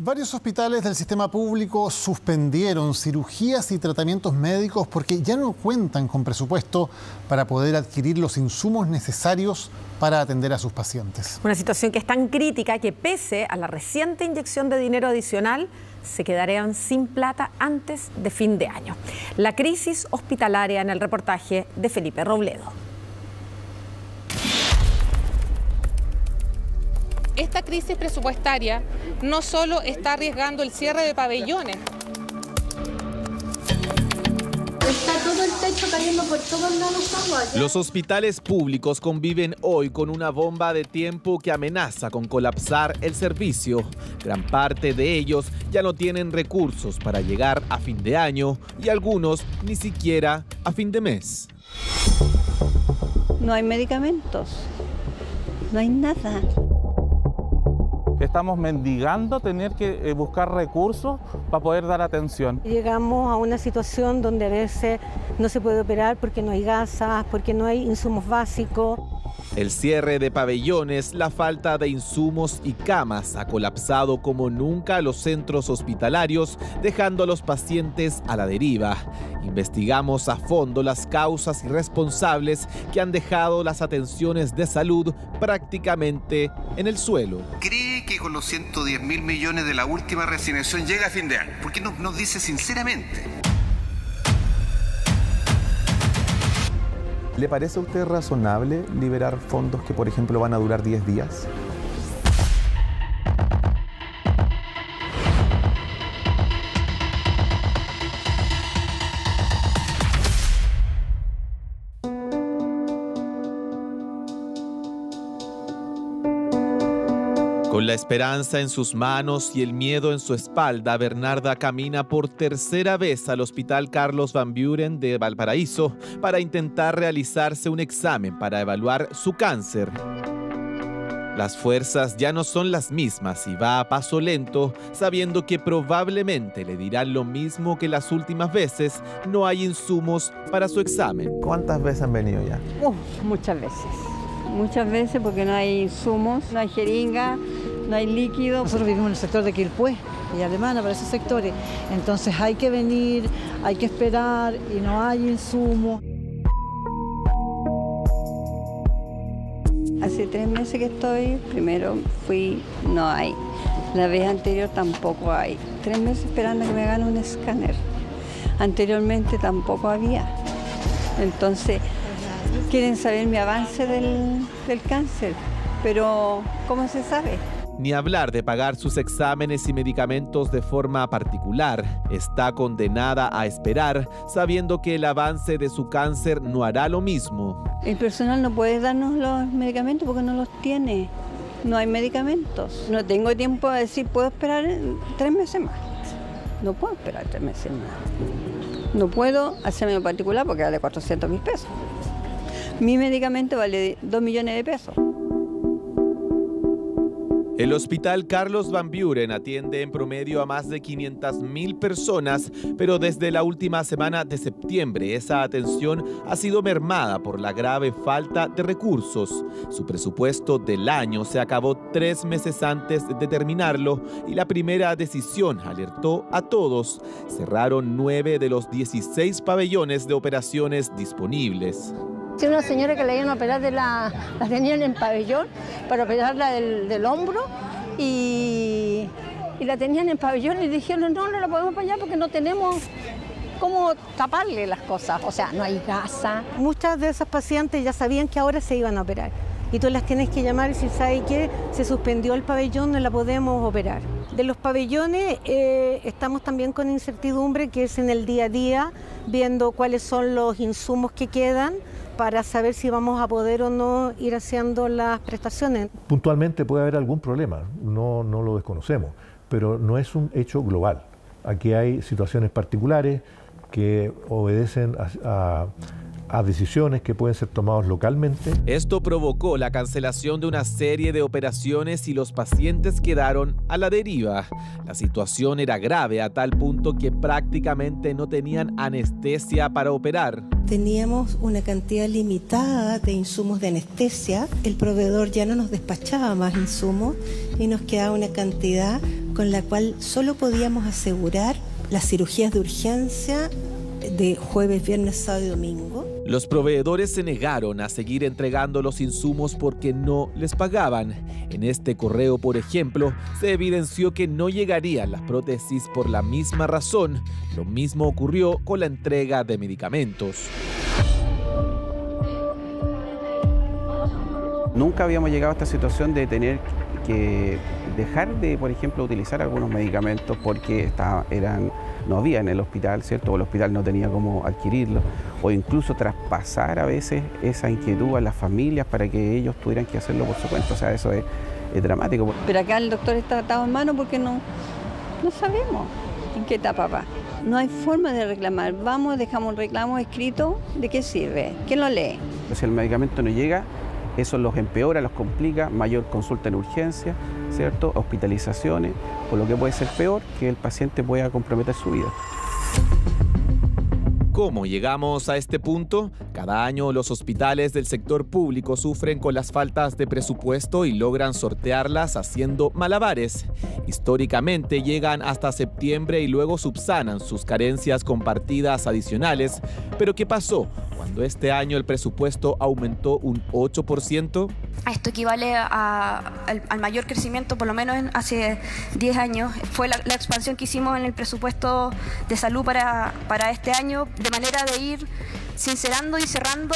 Varios hospitales del sistema público suspendieron cirugías y tratamientos médicos porque ya no cuentan con presupuesto para poder adquirir los insumos necesarios para atender a sus pacientes. Una situación que es tan crítica que, pese a la reciente inyección de dinero adicional, se quedarían sin plata antes de fin de año. La crisis hospitalaria en el reportaje de Felipe Robledo. Esta crisis presupuestaria no solo está arriesgando el cierre de pabellones. Está todo el techo cayendo por todos lados agua. Los hospitales públicos conviven hoy con una bomba de tiempo que amenaza con colapsar el servicio. Gran parte de ellos ya no tienen recursos para llegar a fin de año y algunos ni siquiera a fin de mes. No hay medicamentos, no hay nada. Estamos mendigando tener que buscar recursos para poder dar atención. Llegamos a una situación donde a veces no se puede operar porque no hay gasas, porque no hay insumos básicos. El cierre de pabellones, la falta de insumos y camas ha colapsado como nunca los centros hospitalarios, dejando a los pacientes a la deriva. Investigamos a fondo las causas y responsables que han dejado las atenciones de salud prácticamente en el suelo. ¿Cree que con los 110.000 millones de la última reasignación llega a fin de año? ¿Por qué no nos dice sinceramente? ¿Le parece a usted razonable liberar fondos que, por ejemplo, van a durar 10 días? Con la esperanza en sus manos y el miedo en su espalda, Bernarda camina por tercera vez al Hospital Carlos Van Buren de Valparaíso para intentar realizarse un examen para evaluar su cáncer. Las fuerzas ya no son las mismas y va a paso lento, sabiendo que probablemente le dirán lo mismo que las últimas veces: no hay insumos para su examen. ¿Cuántas veces han venido ya? Muchas veces. Muchas veces porque no hay insumos, no hay jeringa, no hay líquido. Nosotros vivimos en el sector de Quilpué y Alemana, para esos sectores. Entonces hay que venir, hay que esperar y no hay insumos. Hace 3 meses que estoy, primero fui, no hay. La vez anterior tampoco hay. 3 meses esperando que me hagan un escáner. Anteriormente tampoco había. Entonces, quieren saber mi avance del cáncer, pero ¿cómo se sabe? Ni hablar de pagar sus exámenes y medicamentos de forma particular. Está condenada a esperar, sabiendo que el avance de su cáncer no hará lo mismo. El personal no puede darnos los medicamentos porque no los tiene. No hay medicamentos. No tengo tiempo de decir, puedo esperar 3 meses más. No puedo esperar 3 meses más. No puedo hacerme en particular porque vale 400.000 pesos. Mi medicamento vale 2 millones de pesos. El Hospital Carlos Van Buren atiende en promedio a más de 500.000 personas, pero desde la última semana de septiembre esa atención ha sido mermada por la grave falta de recursos. Su presupuesto del año se acabó 3 meses antes de terminarlo y la primera decisión alertó a todos. Cerraron 9 de los 16 pabellones de operaciones disponibles. Una señora que le iban a operar la tenían en pabellón para operarla del hombro y la tenían en pabellón y dijeron no la podemos apoyar porque no tenemos cómo taparle las cosas, o sea, no hay gasa. Muchas de esas pacientes ya sabían que ahora se iban a operar y tú las tienes que llamar y decir, ¿sabe qué? Se suspendió el pabellón, no la podemos operar. De los pabellones estamos también con incertidumbre, que es en el día a día, viendo cuáles son los insumos que quedan para saber si vamos a poder o no ir haciendo las prestaciones. Puntualmente puede haber algún problema, no lo desconocemos, pero no es un hecho global. Aquí hay situaciones particulares que obedecen a decisiones que pueden ser tomadas localmente. Esto provocó la cancelación de una serie de operaciones y los pacientes quedaron a la deriva. La situación era grave a tal punto que prácticamente no tenían anestesia para operar. Teníamos una cantidad limitada de insumos de anestesia. El proveedor ya no nos despachaba más insumos y nos quedaba una cantidad con la cual solo podíamos asegurar las cirugías de urgencia de jueves, viernes, sábado y domingo. Los proveedores se negaron a seguir entregando los insumos porque no les pagaban. En este correo, por ejemplo, se evidenció que no llegarían las prótesis por la misma razón. Lo mismo ocurrió con la entrega de medicamentos. Nunca habíamos llegado a esta situación de tener que dejar de, por ejemplo, utilizar algunos medicamentos porque no había en el hospital, ¿cierto? O el hospital no tenía cómo adquirirlos, o incluso traspasar a veces esa inquietud a las familias para que ellos tuvieran que hacerlo por su cuenta. O sea, eso es dramático. Pero acá el doctor está atado en mano porque no sabemos en qué etapa va. No hay forma de reclamar. Vamos, dejamos un reclamo escrito, ¿de qué sirve? ¿Quién lo lee? Si el medicamento no llega, eso los empeora, los complica, mayor consulta en urgencia, ¿cierto? Hospitalizaciones, o lo que puede ser peor, que el paciente pueda comprometer su vida. ¿Cómo llegamos a este punto? Cada año los hospitales del sector público sufren con las faltas de presupuesto y logran sortearlas haciendo malabares. Históricamente llegan hasta septiembre y luego subsanan sus carencias con partidas adicionales. ¿Pero qué pasó cuando este año el presupuesto aumentó un 8%? Esto equivale al mayor crecimiento, por lo menos hace 10 años. Fue la expansión que hicimos en el presupuesto de salud para este año, de manera de ir sincerando y cerrando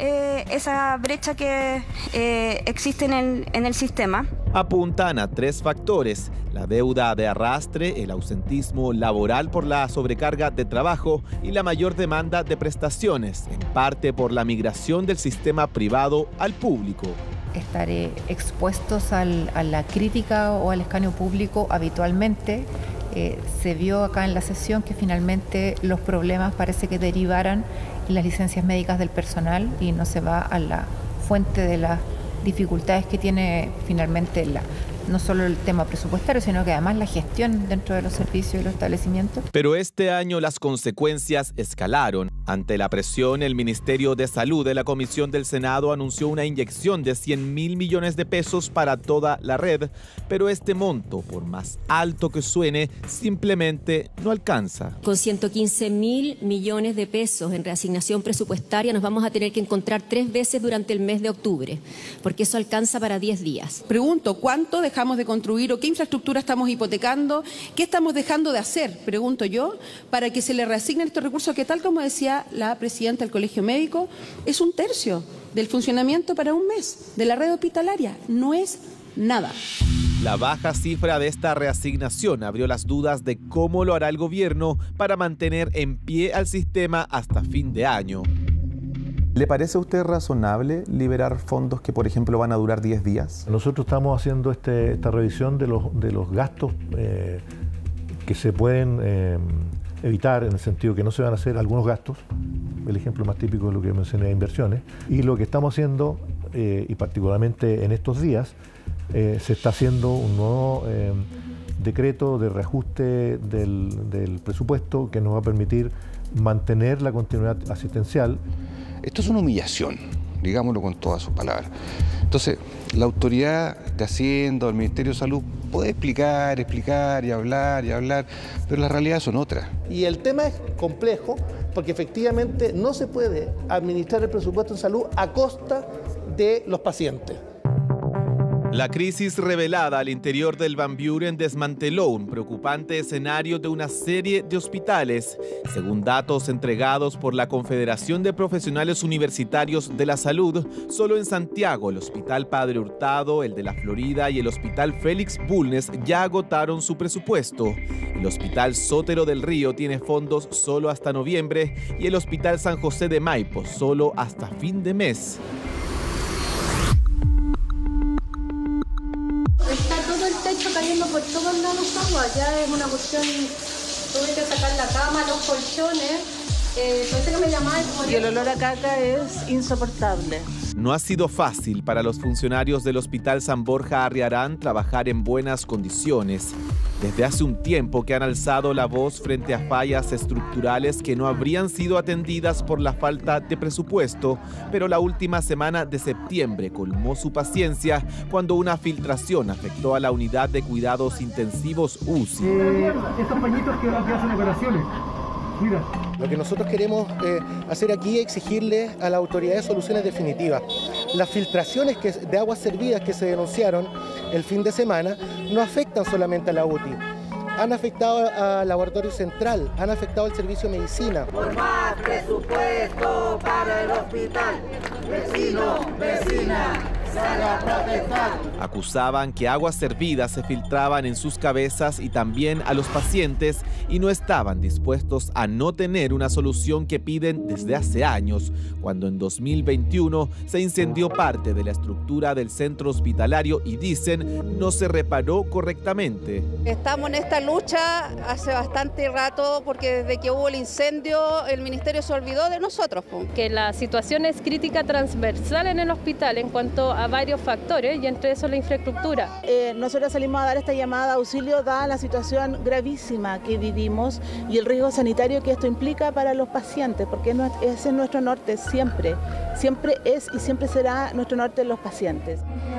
esa brecha que existe en el sistema. Apuntan a 3 factores: la deuda de arrastre, el ausentismo laboral por la sobrecarga de trabajo y la mayor demanda de prestaciones, en parte por la migración del sistema privado al público. Estar expuestos a la crítica o al escarnio público habitualmente. Se vio acá en la sesión que finalmente los problemas parece que derivaran en las licencias médicas del personal y no se va a la fuente de las dificultades que tiene finalmente no solo el tema presupuestario, sino que además la gestión dentro de los servicios y los establecimientos. Pero este año las consecuencias escalaron. Ante la presión, el Ministerio de Salud de la Comisión del Senado anunció una inyección de 100.000 millones de pesos para toda la red, pero este monto, por más alto que suene, simplemente no alcanza. Con 115.000 millones de pesos en reasignación presupuestaria nos vamos a tener que encontrar 3 veces durante el mes de octubre, porque eso alcanza para 10 días. Pregunto, ¿cuánto dejamos de construir o qué infraestructura estamos hipotecando? ¿Qué estamos dejando de hacer? Pregunto yo, para que se le reasignen estos recursos que, tal como decía la presidenta del Colegio Médico, es 1/3 del funcionamiento para un mes de la red hospitalaria. No es nada. La baja cifra de esta reasignación abrió las dudas de cómo lo hará el gobierno para mantener en pie al sistema hasta fin de año. ¿Le parece a usted razonable liberar fondos que, por ejemplo, van a durar 10 días? Nosotros estamos haciendo esta revisión de los gastos que se pueden evitar, en el sentido que no se van a hacer algunos gastos. El ejemplo más típico es lo que mencioné, inversiones. Y lo que estamos haciendo, y particularmente en estos días, se está haciendo un nuevo decreto de reajuste del presupuesto que nos va a permitir mantener la continuidad asistencial. Esto es una humillación, digámoslo con todas sus palabras. Entonces, la autoridad de Hacienda o el Ministerio de Salud puede explicar y hablar, pero las realidades son otras. Y el tema es complejo porque efectivamente no se puede administrar el presupuesto en salud a costa de los pacientes. La crisis revelada al interior del Van Buren desmanteló un preocupante escenario de una serie de hospitales. Según datos entregados por la Confederación de Profesionales Universitarios de la Salud, solo en Santiago el Hospital Padre Hurtado, el de la Florida y el Hospital Félix Bulnes ya agotaron su presupuesto. El Hospital Sotero del Río tiene fondos solo hasta noviembre y el Hospital San José de Maipo solo hasta fin de mes. Está todo el techo cayendo por todos lados agua, ya es una cuestión, tuve que sacar la cama, los colchones, Y el olor a caca es insoportable. No ha sido fácil para los funcionarios del Hospital San Borja Arriarán trabajar en buenas condiciones. Desde hace un tiempo que han alzado la voz frente a fallas estructurales que no habrían sido atendidas por la falta de presupuesto, pero la última semana de septiembre colmó su paciencia cuando una filtración afectó a la unidad de cuidados intensivos UCI. Estos pañitos que hacen operaciones. Mira. Lo que nosotros queremos hacer aquí es exigirle a la autoridad de soluciones definitivas. Las filtraciones de aguas servidas que se denunciaron el fin de semana no afectan solamente a la UTI. Han afectado al laboratorio central, han afectado al servicio de medicina. Por más presupuesto para el hospital, vecino, vecina, sale a protestar. Acusaban que aguas servidas se filtraban en sus cabezas y también a los pacientes y no estaban dispuestos a no tener una solución que piden desde hace años, cuando en 2021 se incendió parte de la estructura del centro hospitalario y dicen no se reparó correctamente. Estamos en esta lucha hace bastante rato porque desde que hubo el incendio el ministerio se olvidó de nosotros. Que la situación es crítica transversal en el hospital en cuanto a varios factores y entre esos la infraestructura. Nosotros salimos a dar esta llamada de auxilio dada la situación gravísima que vivimos y el riesgo sanitario que esto implica para los pacientes, porque ese es nuestro norte siempre es y siempre será nuestro norte los pacientes.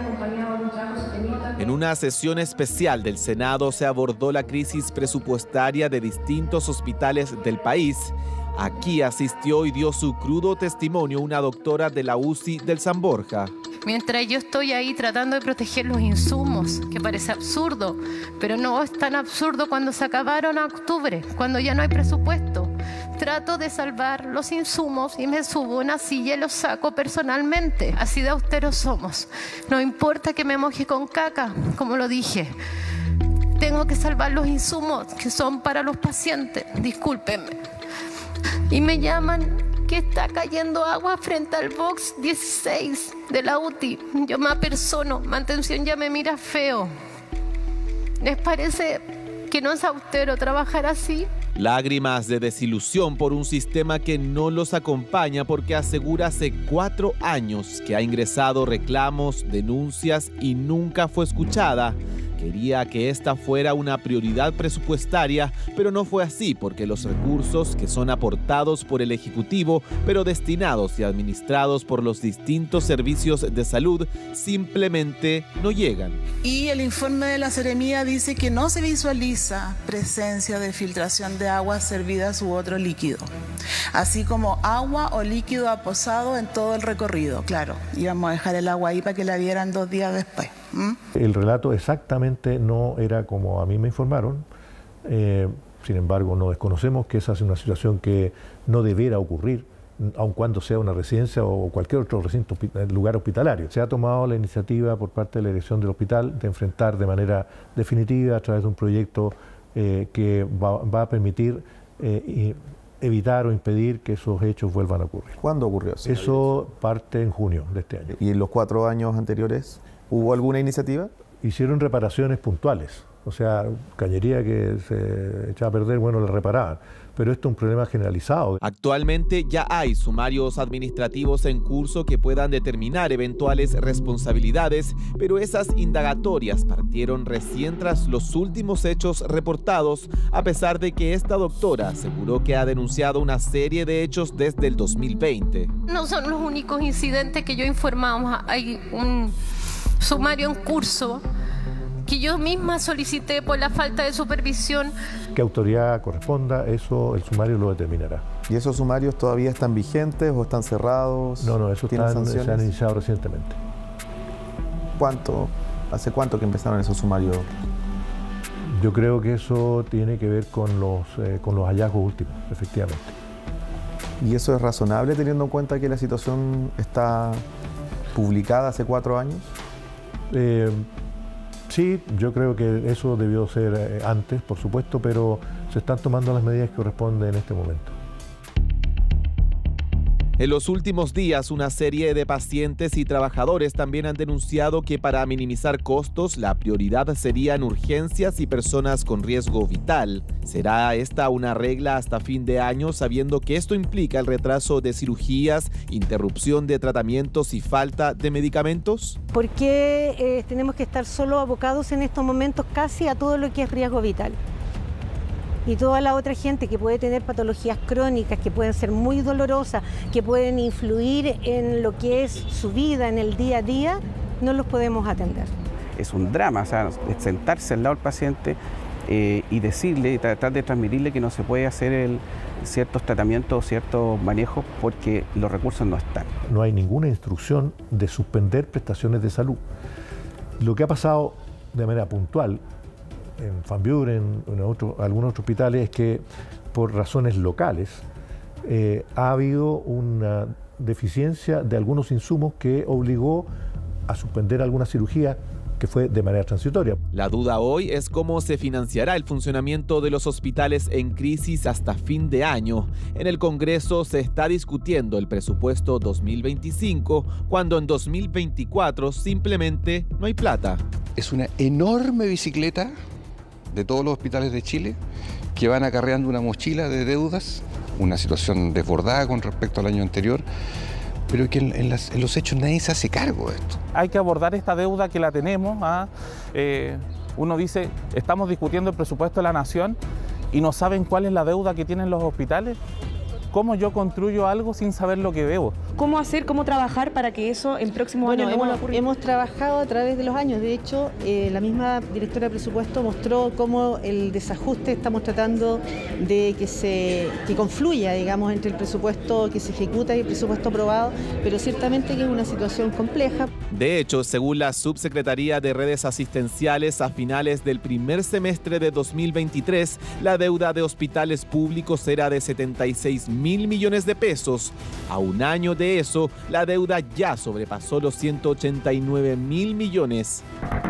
En una sesión especial del Senado se abordó la crisis presupuestaria de distintos hospitales del país. Aquí asistió y dio su crudo testimonio una doctora de la UCI del San Borja. Mientras yo estoy ahí tratando de proteger los insumos, que parece absurdo, pero no es tan absurdo cuando se acabaron a octubre, cuando ya no hay presupuesto. Trato de salvar los insumos y me subo a una silla y los saco personalmente. Así de austeros somos. No importa que me moje con caca, como lo dije. Tengo que salvar los insumos que son para los pacientes. Discúlpenme. Y me llaman que está cayendo agua frente al box 16 de la UTI. Yo me apersono, mantención ya me mira feo. ¿Les parece que no es austero trabajar así? Lágrimas de desilusión por un sistema que no los acompaña porque asegura hace 4 años que ha ingresado reclamos, denuncias y nunca fue escuchada. Quería que esta fuera una prioridad presupuestaria, pero no fue así porque los recursos que son aportados por el Ejecutivo, pero destinados y administrados por los distintos servicios de salud, simplemente no llegan. Y el informe de la Seremía dice que no se visualiza presencia de filtración de aguas servidas u otro líquido, así como agua o líquido aposado en todo el recorrido. Claro, íbamos a dejar el agua ahí para que la vieran 2 días después. El relato exactamente no era como a mí me informaron, sin embargo no desconocemos que esa es una situación que no debiera ocurrir, aun cuando sea una residencia o cualquier otro recinto, lugar hospitalario. Se ha tomado la iniciativa por parte de la dirección del hospital de enfrentar de manera definitiva a través de un proyecto que va a permitir evitar o impedir que esos hechos vuelvan a ocurrir. ¿Cuándo ocurrió eso? Eso parte en junio de este año. ¿Y en los 4 años anteriores hubo alguna iniciativa? Hicieron reparaciones puntuales, o sea, cañería que se echaba a perder, bueno, la reparaban. Pero esto es un problema generalizado. Actualmente ya hay sumarios administrativos en curso que puedan determinar eventuales responsabilidades, pero esas indagatorias partieron recién tras los últimos hechos reportados, a pesar de que esta doctora aseguró que ha denunciado una serie de hechos desde el 2020. No son los únicos incidentes que yo informamos. Hay un sumario en curso que yo misma solicité por la falta de supervisión. ¿Qué autoridad corresponda? Eso el sumario lo determinará. ¿Y esos sumarios todavía están vigentes o están cerrados? No, esos se han iniciado recientemente. ¿Hace cuánto que empezaron esos sumarios? Yo creo que eso tiene que ver con los hallazgos últimos, efectivamente. ¿Y eso es razonable teniendo en cuenta que la situación está publicada hace 4 años? Sí, yo creo que eso debió ser antes, por supuesto, pero se están tomando las medidas que corresponden en este momento. En los últimos días, una serie de pacientes y trabajadores también han denunciado que para minimizar costos, la prioridad serían urgencias y personas con riesgo vital. ¿Será esta una regla hasta fin de año, sabiendo que esto implica el retraso de cirugías, interrupción de tratamientos y falta de medicamentos? ¿Por qué tenemos que estar solo abocados en estos momentos casi a todo lo que es riesgo vital? Y toda la otra gente que puede tener patologías crónicas, que pueden ser muy dolorosas, que pueden influir en lo que es su vida, en el día a día, no los podemos atender. Es un drama, o sea, sentarse al lado del paciente y decirle, y tratar de transmitirle que no se puede hacer ciertos tratamientos o ciertos manejos porque los recursos no están. No hay ninguna instrucción de suspender prestaciones de salud. Lo que ha pasado de manera puntual en Van Buren, en algunos otros hospitales, es que por razones locales ha habido una deficiencia de algunos insumos que obligó a suspender alguna cirugía que fue de manera transitoria. La duda hoy es cómo se financiará el funcionamiento de los hospitales en crisis hasta fin de año. En el Congreso se está discutiendo el presupuesto 2025, cuando en 2024 simplemente no hay plata. Es una enorme bicicleta de todos los hospitales de Chile que van acarreando una mochila de deudas, una situación desbordada con respecto al año anterior, pero que en los hechos nadie se hace cargo de esto. Hay que abordar esta deuda que la tenemos. Uno dice, estamos discutiendo el presupuesto de la nación y no saben cuál es la deuda que tienen los hospitales. ¿Cómo yo construyo algo sin saber lo que debo? ¿Cómo hacer, cómo trabajar para que eso en próximos años no vuelva a ocurrir? Hemos trabajado a través de los años. De hecho, la misma directora de presupuesto mostró cómo el desajuste estamos tratando de que confluya, digamos, entre el presupuesto que se ejecuta y el presupuesto aprobado, pero ciertamente que es una situación compleja. De hecho, según la Subsecretaría de Redes Asistenciales, a finales del primer semestre de 2023, la deuda de hospitales públicos era de 76.000 millones de pesos. A un año de eso, la deuda ya sobrepasó los 189.000 millones.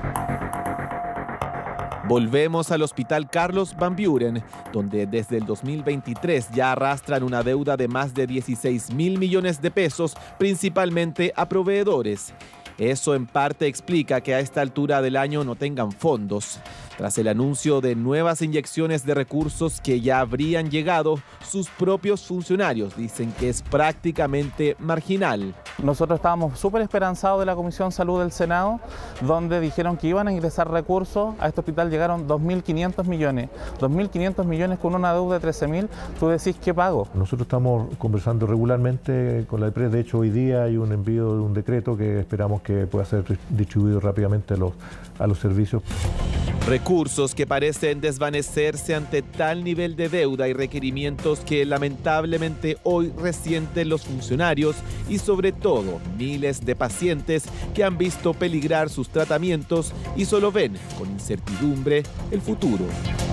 Volvemos al Hospital Carlos Van Buren, donde desde el 2023 ya arrastran una deuda de más de 16.000 millones de pesos, principalmente a proveedores. Eso en parte explica que a esta altura del año no tengan fondos. Tras el anuncio de nuevas inyecciones de recursos que ya habrían llegado, sus propios funcionarios dicen que es prácticamente marginal. Nosotros estábamos súper esperanzados de la Comisión Salud del Senado, donde dijeron que iban a ingresar recursos. A este hospital llegaron 2.500 millones. 2.500 millones con una deuda de 13.000. Tú decís, ¿qué pago? Nosotros estamos conversando regularmente con la EPRES. De hecho, hoy día hay un envío de un decreto que esperamos que pueda ser distribuido rápidamente a los servicios. Recursos que parecen desvanecerse ante tal nivel de deuda y requerimientos que lamentablemente hoy resienten los funcionarios y sobre todo miles de pacientes que han visto peligrar sus tratamientos y solo ven con incertidumbre el futuro.